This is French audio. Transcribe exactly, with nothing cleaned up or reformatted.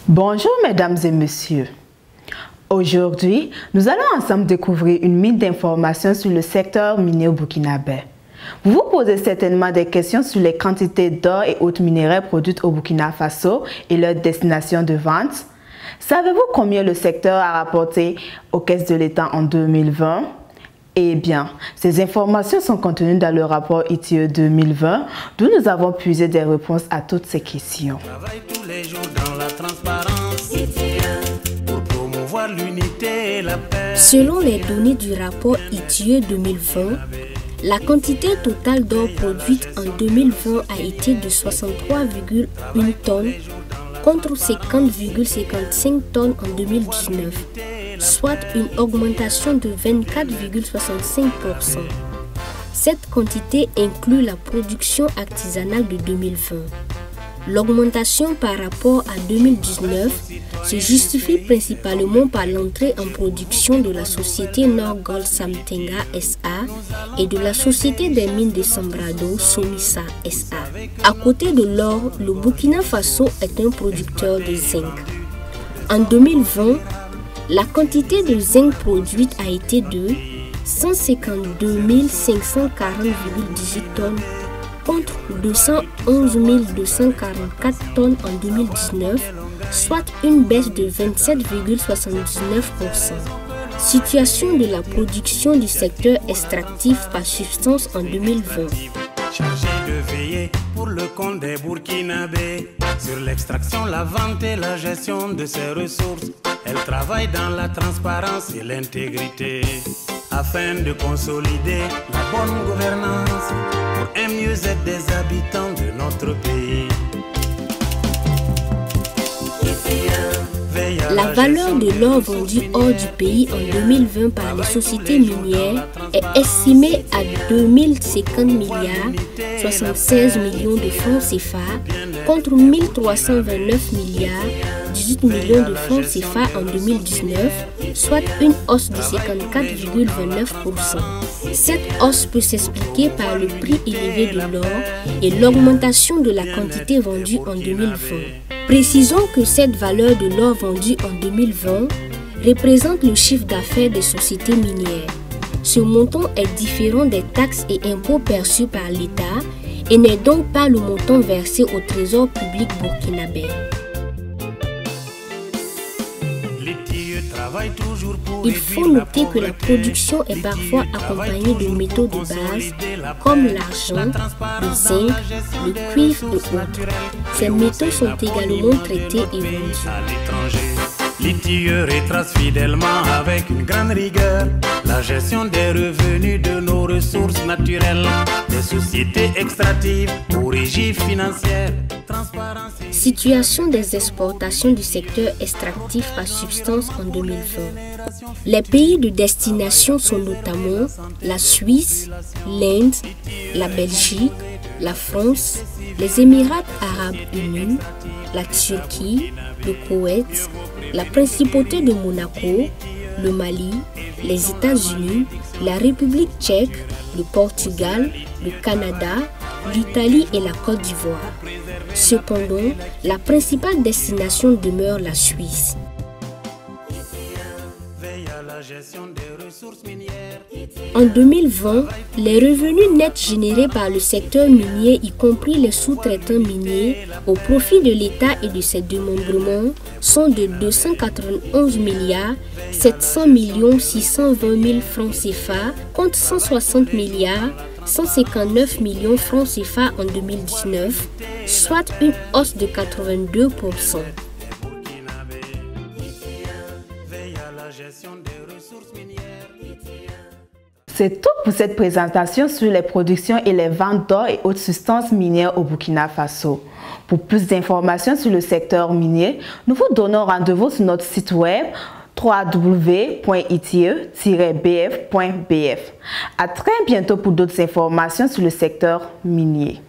Bonjour mesdames et messieurs. Aujourd'hui, nous allons ensemble découvrir une mine d'informations sur le secteur minier au burkinabé. Vous vous posez certainement des questions sur les quantités d'or et autres minerais produites au Burkina Faso et leur destination de vente. Savez-vous combien le secteur a rapporté aux caisses de l'État en deux mille vingt? Eh bien, ces informations sont contenues dans le rapport I T I E deux mille vingt, d'où nous avons puisé des réponses à toutes ces questions. Selon les données du rapport I T I E deux mille vingt, la quantité totale d'or produite en deux mille vingt a été de soixante-trois virgule un tonnes contre cinquante virgule cinquante-cinq tonnes en deux mille dix-neuf, soit une augmentation de vingt-quatre virgule soixante-cinq pour cent. Cette quantité inclut la production artisanale de deux mille vingt. L'augmentation par rapport à deux mille dix-neuf se justifie principalement par l'entrée en production de la société Nord Gold Samtenga S A et de la société des mines de Sambrado Somisa S A. À côté de l'or, le Burkina Faso est un producteur de zinc. En deux mille vingt, la quantité de zinc produite a été de cent cinquante-deux mille cinq cent quarante virgule dix-huit tonnes contre deux cent onze mille deux cent quarante-quatre tonnes en deux mille dix-neuf, soit une baisse de vingt-sept virgule soixante-dix-neuf pour cent. Situation de la production du secteur extractif par substance en deux mille vingt. Chargé de veiller pour le compte des Burkinabés sur l'extraction, la vente et la gestion de ses ressources. Elle travaille dans la transparence et l'intégrité afin de consolider la bonne gouvernance pour un mieux-être des habitants de notre pays. La valeur de l'or vendu hors du pays en deux mille vingt par les sociétés minières est estimée à deux mille cinquante milliards soixante-seize millions de francs C F A contre mille trois cent vingt-neuf milliards dix-huit millions de francs C F A en deux mille dix-neuf, soit une hausse de cinquante-quatre virgule vingt-neuf pour cent. Cette hausse peut s'expliquer par le prix élevé de l'or et l'augmentation de la quantité vendue en deux mille vingt. Précisons que cette valeur de l'or vendu en deux mille vingt représente le chiffre d'affaires des sociétés minières. Ce montant est différent des taxes et impôts perçus par l'État et n'est donc pas le montant versé au trésor public burkinabé. Il faut noter que la production est parfois accompagnée de métaux de base comme l'argent, le zinc, le cuivre et autres. Ces métaux sont également traités et vendus. L'I T I E retrace fidèlement avec une grande rigueur la gestion des revenus de nos ressources naturelles, des sociétés extractives aux régies financières. Situation des exportations du secteur extractif par substance en deux mille vingt. Les pays de destination sont notamment la Suisse, l'Inde, la Belgique, la France, les Émirats arabes unis, la Turquie, le Koweït, la Principauté de Monaco, le Mali, les États-Unis, la République tchèque, le Portugal, le Canada, l'Italie et la Côte d'Ivoire. Cependant, la principale destination demeure la Suisse. En deux mille vingt, les revenus nets générés par le secteur minier, y compris les sous-traitants miniers, au profit de l'État et de ses démembrements, sont de deux cent quatre-vingt-onze milliards sept cents millions six cent vingt mille francs C F A contre cent soixante milliards cent cinquante-neuf millions francs C F A en deux mille dix-neuf, soit une hausse de quatre-vingt-deux pour cent. C'est tout pour cette présentation sur les productions et les ventes d'or et autres substances minières au Burkina Faso. Pour plus d'informations sur le secteur minier, nous vous donnons rendez-vous sur notre site web w w w point i t i e tiret b f point b f. À très bientôt pour d'autres informations sur le secteur minier.